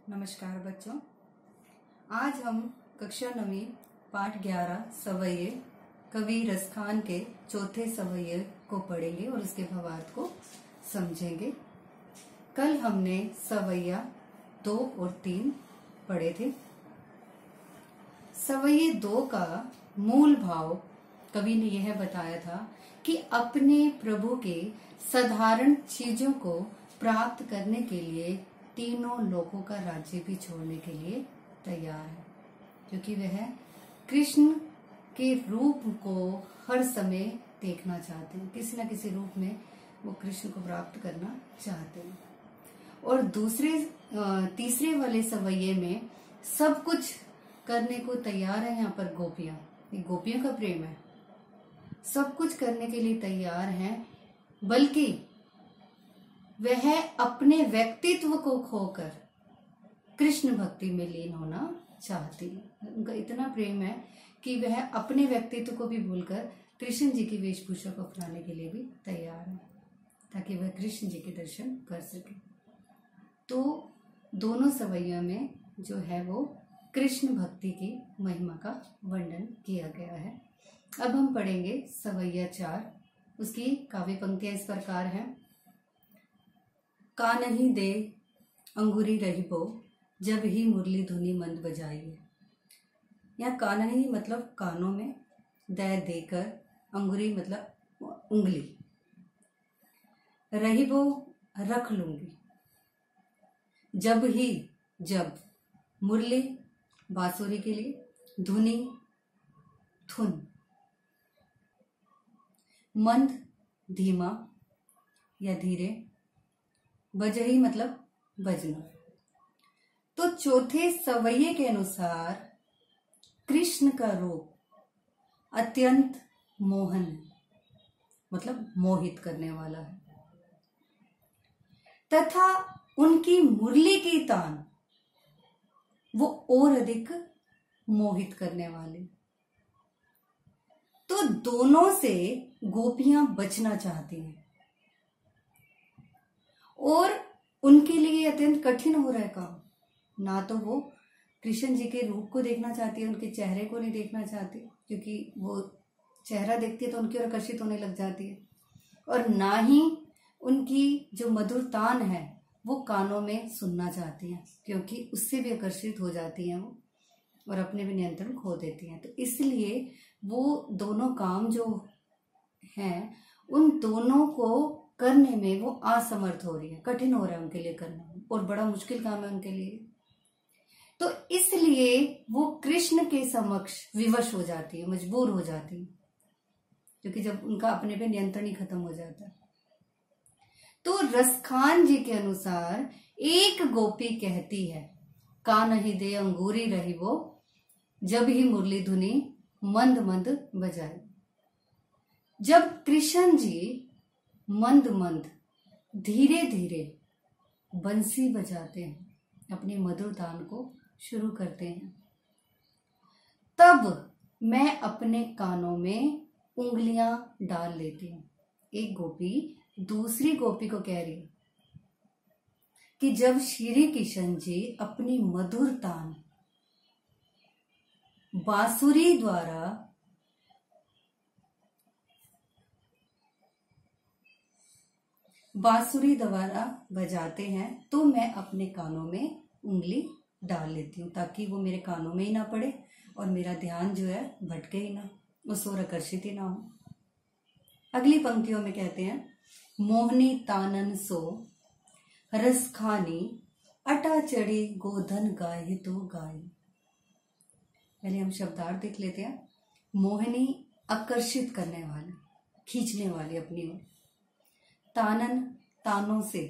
नमस्कार बच्चों, आज हम कक्षा 9वीं पाठ 11 सवैये कवि रसखान के चौथे सवैये को पढ़ेंगे और उसके भावार्थ को समझेंगे। कल हमने सवैया 2 और 3 पढ़े थे। सवैये 2 का मूल भाव कवि ने यह बताया था कि अपने प्रभु के साधारण चीजों को प्राप्त करने के लिए तीनों लोगों का राज्य भी छोड़ने के लिए तैयार है, क्योंकि वह कृष्ण के रूप को हर समय देखना चाहते हैं। किसी न किसी रूप में वो कृष्ण को प्राप्त करना चाहते हैं। और तीसरे वाले सवैये में सब कुछ करने को तैयार है। यहाँ पर गोपियां, ये गोपियों का प्रेम है, सब कुछ करने के लिए तैयार हैं, बल्कि वह अपने व्यक्तित्व को खोकर कृष्ण भक्ति में लीन होना चाहती है। उनका इतना प्रेम है कि वह अपने व्यक्तित्व को भी भूलकर कृष्ण जी की वेशभूषा को अपनाने के लिए भी तैयार है, ताकि वह कृष्ण जी के दर्शन कर सके। तो दोनों सवैयों में जो है वो कृष्ण भक्ति की महिमा का वर्णन किया गया है। अब हम पढ़ेंगे सवैया 4। उसकी काव्य पंक्तियां इस प्रकार हैं। कानहि दे अंगुरी रहिबो, जब ही मुरली धुनी मंद बजाइए। यहाँ कानहि मतलब कानों में, दे देकर, अंगुरी मतलब उंगली, रहिबो रख लूंगी, जब ही जब, मुरली बांसुरी के लिए, धुनी धुन, मंद धीमा या धीरे, बजही मतलब बजना। तो चौथे सवैये के अनुसार कृष्ण का रूप अत्यंत मोहन है, मतलब मोहित करने वाला है, तथा उनकी मुरली की तान वो और अधिक मोहित करने वाले। तो दोनों से गोपियां बचना चाहती हैं और उनके लिए अत्यंत कठिन हो रहा है काम। ना तो वो कृष्ण जी के रूप को देखना चाहती है, उनके चेहरे को नहीं देखना चाहती, क्योंकि वो चेहरा देखती है तो उनकी ओर आकर्षित होने लग जाती है, और ना ही उनकी जो मधुर तान है वो कानों में सुनना चाहती हैं, क्योंकि उससे भी आकर्षित हो जाती हैं वो और अपने भी नियंत्रण खो देती हैं। तो इसलिए वो दोनों काम जो हैं उन दोनों को करने में वो असमर्थ हो रही है, कठिन हो रहा है उनके लिए करना, और बड़ा मुश्किल काम है उनके लिए। तो इसलिए वो कृष्ण के समक्ष विवश हो जाती है, मजबूर हो जाती है, क्योंकि जब उनका अपने पे नियंत्रण ही खत्म हो जाता है। तो रसखान जी के अनुसार एक गोपी कहती है, कानहि दे अंगूरी रहिबो, जब ही मुरली धुनी मंद मंद बजाए। जब कृष्ण जी मंद मंद धीरे धीरे बंसी बजाते हैं, अपनी मधुर तान को शुरू करते हैं, तब मैं अपने कानों में उंगलियां डाल लेती हूँ। एक गोपी दूसरी गोपी को कह रही है कि जब श्री कृष्ण जी अपनी मधुर तान बांसुरी द्वारा बजाते हैं, तो मैं अपने कानों में उंगली डाल लेती हूँ, ताकि वो मेरे कानों में ही ना पड़े और मेरा ध्यान जो है भटके ही ना, उस ओर आकर्षित ही ना हो। अगली पंक्तियों में कहते हैं, मोहनी तानन सो रसखानी, अटा चढ़ी गोधन गाये तो गाये। पहले हम शब्दार्थ देख लेते हैं। मोहिनी आकर्षित करने वाली, खींचने वाली अपनी ओर, तानन तानों से,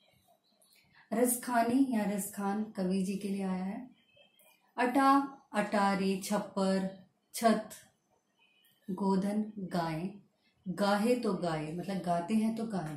रसखानी या रसखान कवि जी के लिए आया है, अटा अटारी, छप्पर, छत, गोधन गाय, गाहे तो गाये मतलब गाते हैं तो गाएं।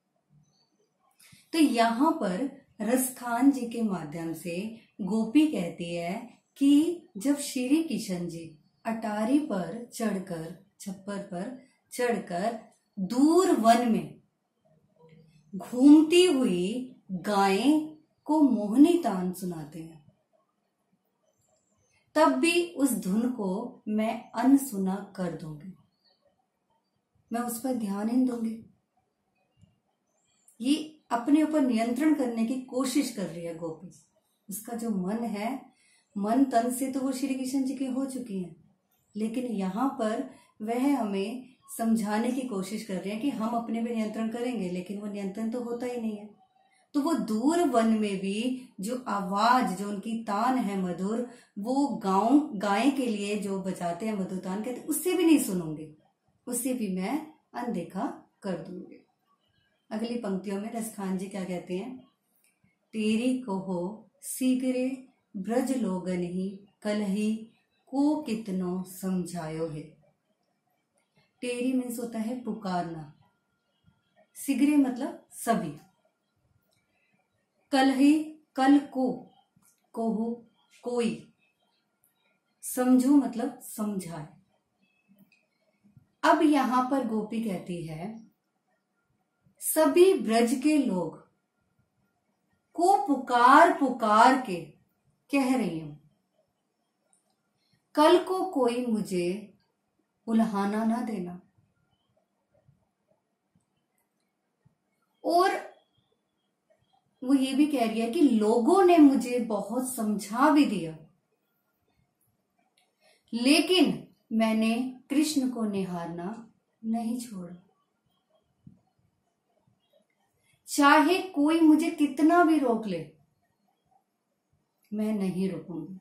तो यहाँ पर रसखान जी के माध्यम से गोपी कहती है कि जब श्री कृष्ण जी अटारी पर चढ़कर, छप्पर पर चढ़कर दूर वन में घूमती हुई गायें को मोहनी तान सुनाते हैं, तब भी उस धुन को मैं अनसुना कर दूंगी, मैं उस पर ध्यान ही नहीं दूंगी। ये अपने ऊपर नियंत्रण करने की कोशिश कर रही है गोपी। उसका जो मन है, मन तन से तो वो श्री कृष्ण जी के हो चुकी हैं, लेकिन यहाँ पर वह हमें समझाने की कोशिश कर रहे हैं कि हम अपने पे नियंत्रण करेंगे, लेकिन वो नियंत्रण तो होता ही नहीं है। तो वो दूर वन में भी जो आवाज, जो उनकी तान है मधुर, वो गाय के लिए जो बजाते हैं मधुर तान, कहते उससे भी नहीं सुनूंगी, उससे भी मैं अनदेखा कर दूंगी। अगली पंक्तियों में रसखान जी क्या कहते हैं, तेरी कहो सीगरे ब्रज लोगन ही कलही को कितनो समझायो है। तेरी मीन्स होता है पुकारना, सिगरे मतलब सभी, कलही कल को कोई, समझो मतलब समझाए। अब यहां पर गोपी कहती है सभी ब्रज के लोग को पुकार पुकार के कह रही हूं, कल को कोई मुझे उल्हाना ना देना। और वो ये भी कह रही है कि लोगों ने मुझे बहुत समझा भी दिया, लेकिन मैंने कृष्ण को निहारना नहीं छोड़ा। चाहे कोई मुझे कितना भी रोक ले, मैं नहीं रुकूंगी।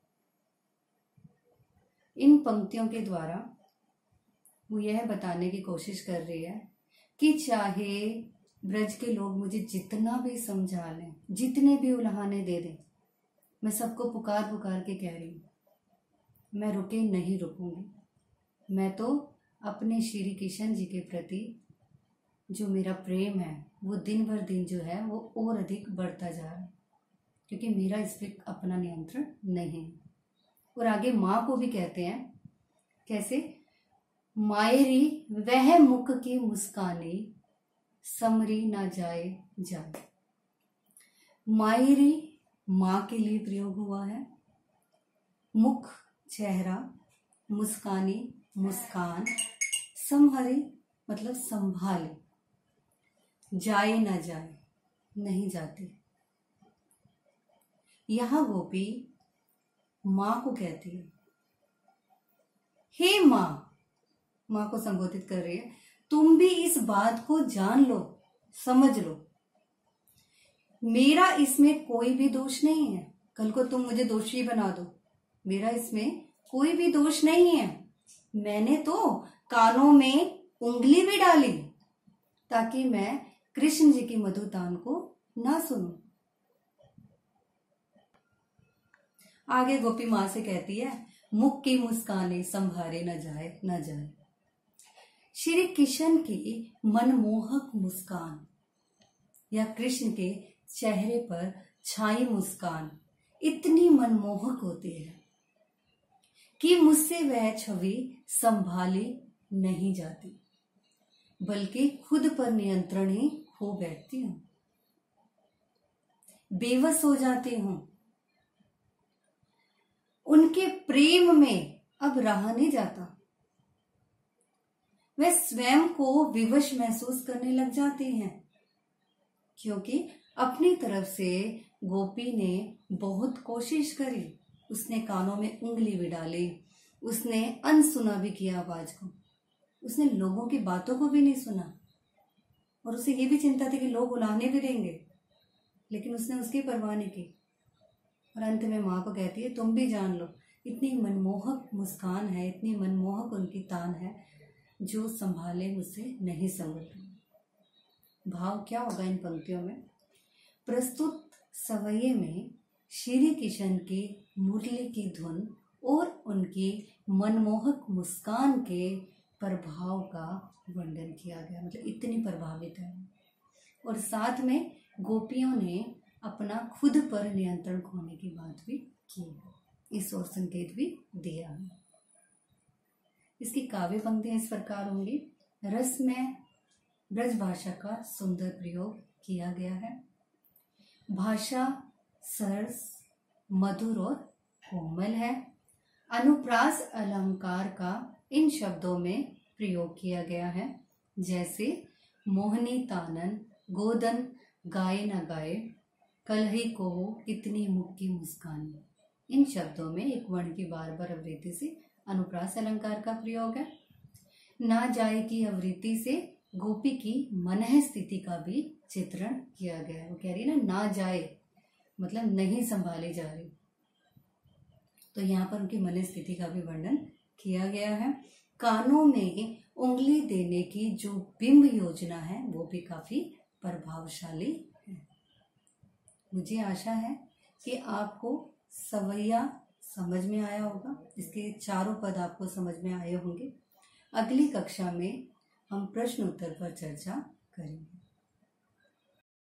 इन पंक्तियों के द्वारा वो यह बताने की कोशिश कर रही है कि चाहे ब्रज के लोग मुझे जितना भी समझा लें, जितने भी उल्हाने दे दें, मैं सबको पुकार पुकार के कह रही हूं, मैं रुके नहीं रुकूंगी। मैं तो अपने श्री कृष्ण जी के प्रति जो मेरा प्रेम है वो दिन भर दिन जो है वो और अधिक बढ़ता जा रहा है, क्योंकि मेरा इस पे अपना नियंत्रण नहीं है। और आगे माँ को भी कहते हैं, कैसे, मायरी वह मुख की मुस्कानी समरी ना जाए जाए। मायरी माँ के लिए प्रयोग हुआ है, मुख चेहरा, मुस्कानी मुस्कान, समहरी मतलब संभाले, जाए ना जाए नहीं जाती। यहां गोपी मां को कहती है, हे मां, मां को संबोधित कर रही है, तुम भी इस बात को जान लो, समझ लो, मेरा इसमें कोई भी दोष नहीं है। कल को तुम मुझे दोषी बना दो, मेरा इसमें कोई भी दोष नहीं है। मैंने तो कानों में उंगली भी डाली ताकि मैं कृष्ण जी की मधुर तान को ना सुनूं। आगे गोपी मां से कहती है, मुख की मुस्काने संभारे न जाए न जाए। श्री कृष्ण की मनमोहक मुस्कान या कृष्ण के चेहरे पर छाई मुस्कान इतनी मनमोहक होती है कि मुझसे वह छवि संभाली नहीं जाती, बल्कि खुद पर नियंत्रण ही खो बैठती हूं, बेबस हो जाती हूं। उनके प्रेम में अब रहा नहीं जाता, वे स्वयं को विवश महसूस करने लग जाते हैं, क्योंकि अपनी तरफ से गोपी ने बहुत कोशिश करी। उसने कानों में उंगली भी डाली, उसने अनसुना भी किया आवाज को, उसने लोगों की बातों को भी नहीं सुना, और उसे ये भी चिंता थी कि लोग उलाहने भी देंगे, लेकिन उसने उसकी परवाह नहीं की। और अंत में माँ को कहती है, तुम भी जान लो, इतनी मनमोहक मुस्कान है, इतनी मनमोहक उनकी तान है, जो संभाले मुझसे नहीं संभल रही। भाव क्या होगा इन पंक्तियों में? प्रस्तुत सवैये में श्री कृष्ण की मुरली की धुन और उनकी मनमोहक मुस्कान के प्रभाव का वर्णन किया गया, मतलब इतनी प्रभावित है। और साथ में गोपियों ने अपना खुद पर नियंत्रण खोने की बात भी की, इस ओर संकेत भी दिया है। इसकी काव्य पंक्तियां इस प्रकार होंगी। रस में ब्रज भाषा का सुंदर प्रयोग किया गया है। भाषा सरस, मधुर और कोमल है। अनुप्रास अलंकार का इन शब्दों में प्रयोग किया गया है, जैसे मोहनी तानन, गोदन गाए न गाए, कलही को कितनी मुक्की मुस्कानी। इन शब्दों में एक वर्ण की बार बार आवृत्ति से अनुप्रास अलंकार का प्रयोग है। ना जाए की आवृत्ति से गोपी की मनः स्थिति का भी चित्रण किया गया है। वो कह रही है ना जाए मतलब नहीं संभाली जा रही, तो यहाँ पर उनकी मन स्थिति का भी वर्णन किया गया है। कानों में उंगली देने की जो बिंब योजना है वो भी काफी प्रभावशाली है। मुझे आशा है कि आपको सवैया समझ में आया होगा, इसके चारों पद आपको समझ में आए होंगे। अगली कक्षा में हम प्रश्न उत्तर पर चर्चा करेंगे।